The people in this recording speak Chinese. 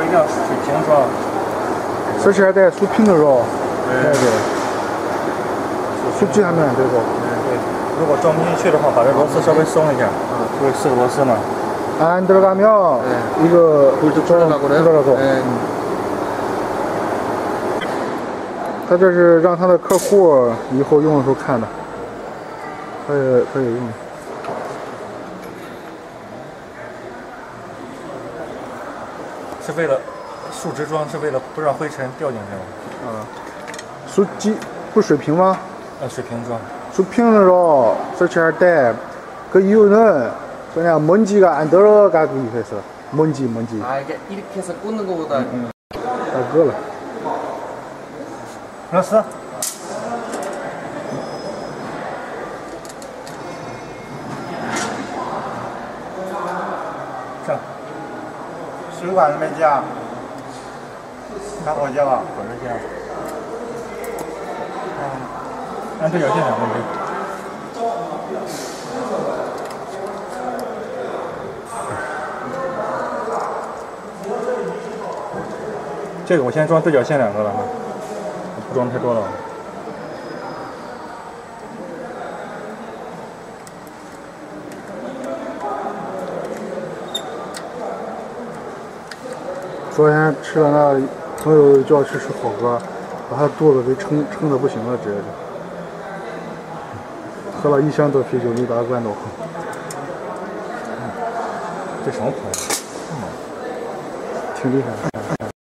定要水平装。 这是带竖屏的肉，对对。竖机还没对不？ 对。如果装不进去的话，把这螺丝稍微松一下。不是4个螺丝嘛。 안 들어가면 이거 들어가고. 他这是让他的客户以后用的时候看的，可以用。 是为了竖直装，是为了不让灰尘掉进去吗？ 竖机不水平吗？ 水平装。 竖平的时候，설치할 때 그 이유는 그냥 먼지가 안 들어가기 위해서. 먼지. 아 이게 이렇게 해서 꽂는 거보다. 다 그거라. 알았어. 자, 水管没加，拿火加吧， 火着加。按对角线两个人。这个我先装对角线2个了哈，不装太多了。 昨天吃了那朋友叫去吃火锅，把他肚子给撑得不行了，直接就喝了1箱多啤酒，1大罐头。 这什么朋友？ 挺厉害的。